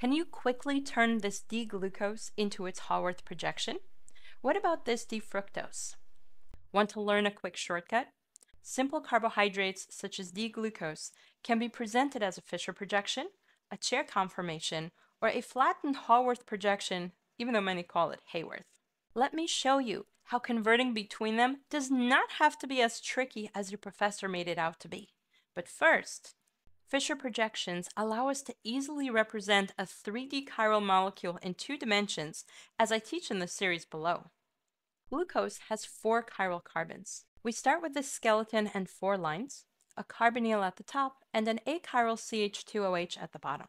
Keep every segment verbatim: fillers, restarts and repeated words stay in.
Can you quickly turn this D-glucose into its Haworth projection? What about this D-fructose? Want to learn a quick shortcut? Simple carbohydrates such as D-glucose can be presented as a Fischer projection, a chair conformation, or a flattened Haworth projection, even though many call it Haworth. Let me show you how converting between them does not have to be as tricky as your professor made it out to be. But first, Fischer projections allow us to easily represent a three D chiral molecule in two dimensions, as I teach in the series below. Glucose has four chiral carbons. We start with this skeleton and four lines, a carbonyl at the top, and an achiral C H two O H at the bottom.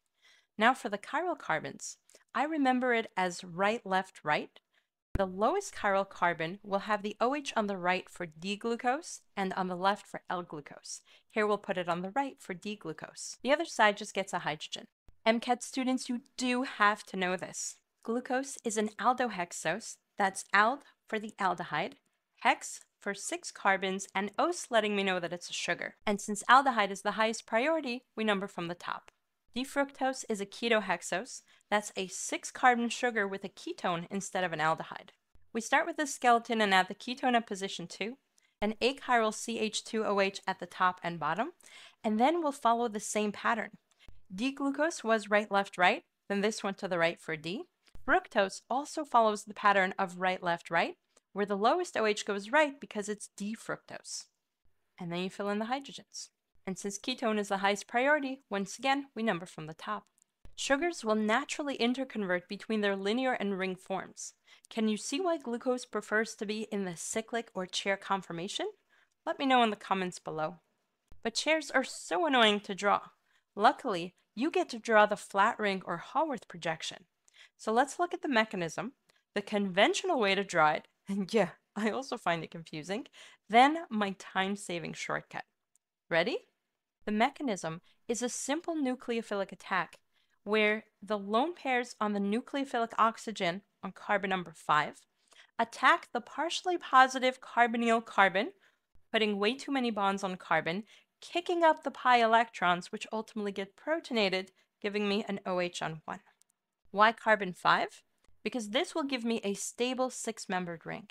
Now for the chiral carbons, I remember it as right, left, right. The lowest chiral carbon will have the O H on the right for D-glucose and on the left for L-glucose. Here we'll put it on the right for D-glucose. The other side just gets a hydrogen. MCAT students, you do have to know this. Glucose is an aldohexose. That's ald for the aldehyde, hex for six carbons, and os letting me know that it's a sugar. And since aldehyde is the highest priority, we number from the top. D-fructose is a ketohexose. That's a six carbon sugar with a ketone instead of an aldehyde. We start with the skeleton and add the ketone at position two, an achiral C H two O H at the top and bottom, and then we'll follow the same pattern. D-glucose was right, left, right, then this went to the right for D. Fructose also follows the pattern of right, left, right, where the lowest O H goes right because it's D-fructose. And then you fill in the hydrogens. And since ketone is the highest priority, once again, we number from the top. Sugars will naturally interconvert between their linear and ring forms. Can you see why glucose prefers to be in the cyclic or chair conformation? Let me know in the comments below. But chairs are so annoying to draw. Luckily, you get to draw the flat ring or Haworth projection. So let's look at the mechanism, the conventional way to draw it, and yeah, I also find it confusing, then my time-saving shortcut. Ready? The mechanism is a simple nucleophilic attack where the lone pairs on the nucleophilic oxygen on carbon number five attack the partially positive carbonyl carbon, putting way too many bonds on carbon, kicking up the pi electrons, which ultimately get protonated, giving me an O H on one. Why carbon five? Because this will give me a stable six-membered ring.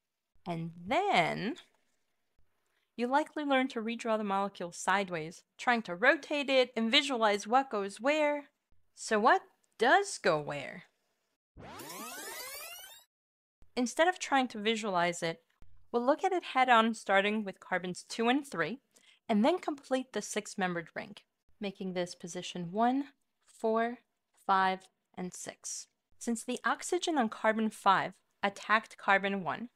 And then you likely learn to redraw the molecule sideways, trying to rotate it and visualize what goes where. So what does go where? Instead of trying to visualize it, we'll look at it head-on starting with carbons two and three, and then complete the six-membered ring, making this position one, four, five, and six. Since the oxygen on carbon five attacked carbon one,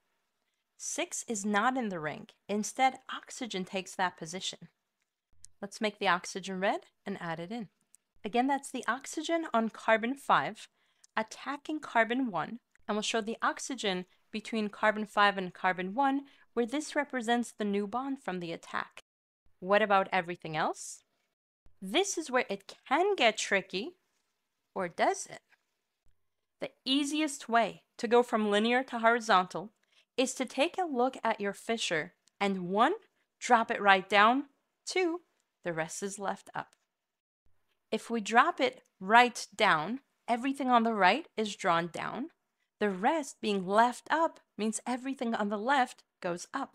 six is not in the ring. Instead, oxygen takes that position. Let's make the oxygen red and add it in. Again, that's the oxygen on carbon five attacking carbon one, and we'll show the oxygen between carbon five and carbon one, where this represents the new bond from the attack. What about everything else? This is where it can get tricky, or does it? The easiest way to go from linear to horizontal is to take a look at your Fischer and one, drop it right down, two, the rest is left up. If we drop it right down, everything on the right is drawn down. The rest being left up means everything on the left goes up.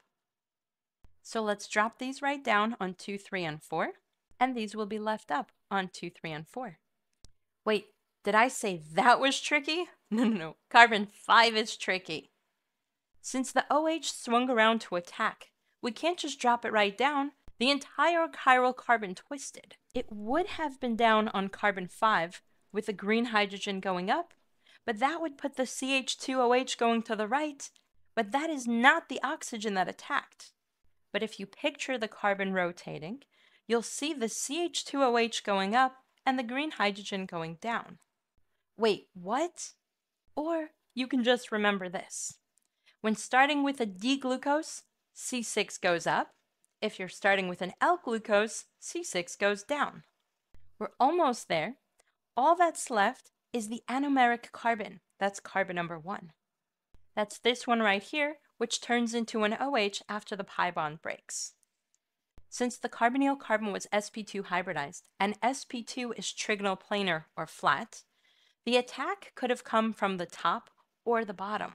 So let's drop these right down on two, three, and four, and these will be left up on two, three, and four. Wait, did I say that was tricky? No, no, no. Carbon five is tricky. Since the O H swung around to attack, we can't just drop it right down. The entire chiral carbon twisted. It would have been down on carbon five with the green hydrogen going up, but that would put the C H two O H going to the right, but that is not the oxygen that attacked. But if you picture the carbon rotating, you'll see the C H two O H going up and the green hydrogen going down. Wait, what? Or you can just remember this. When starting with a D-glucose, C six goes up. If you're starting with an L-glucose, C six goes down. We're almost there. All that's left is the anomeric carbon. That's carbon number one. That's this one right here, which turns into an O H after the pi bond breaks. Since the carbonyl carbon was s p two hybridized and s p two is trigonal planar or flat, the attack could have come from the top or the bottom.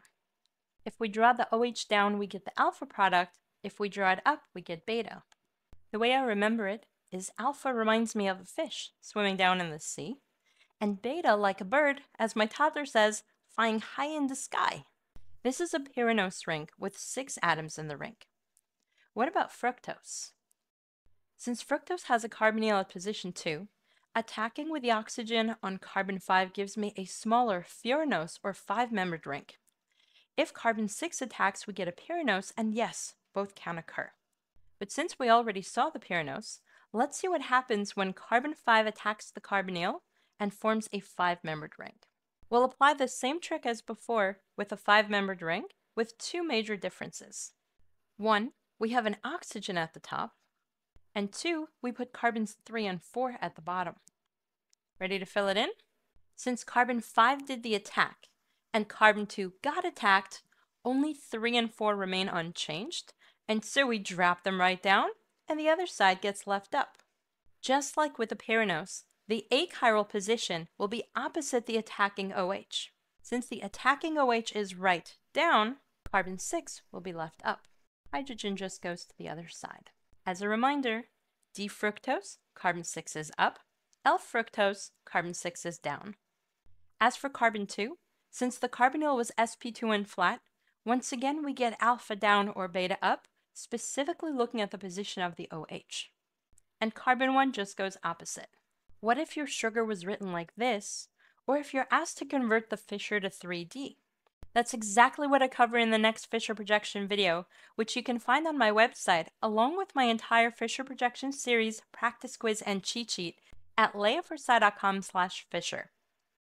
If we draw the OH down, we get the alpha product. If we draw it up, we get beta. The way I remember it is alpha reminds me of a fish swimming down in the sea, and beta like a bird, as my toddler says, flying high in the sky. This is a pyranose ring with six atoms in the ring. What about fructose? Since fructose has a carbonyl at position two, attacking with the oxygen on carbon five gives me a smaller furanose or five-membered ring. If carbon six attacks, we get a pyranose, and yes, both can occur. But since we already saw the pyranose, let's see what happens when carbon five attacks the carbonyl and forms a five-membered ring. We'll apply the same trick as before with a five-membered ring with two major differences. One, we have an oxygen at the top, and two, we put carbons three and four at the bottom. Ready to fill it in? Since carbon five did the attack and carbon two got attacked, only three and four remain unchanged, and so we drop them right down and the other side gets left up. Just like with the pyranose, the achiral position will be opposite the attacking OH. Since the attacking OH is right down, carbon six will be left up. Hydrogen just goes to the other side. As a reminder, D-fructose, carbon six is up, L-fructose, carbon six is down. As for carbon two, since the carbonyl was s p two and flat, once again we get alpha down or beta up, specifically looking at the position of the OH. And carbon one just goes opposite. What if your sugar was written like this, or if you're asked to convert the Fischer to three D? That's exactly what I cover in the next Fischer projection video, which you can find on my website, along with my entire Fischer projection series, practice quiz, and cheat sheet at leah forsai dot com slash Fischer.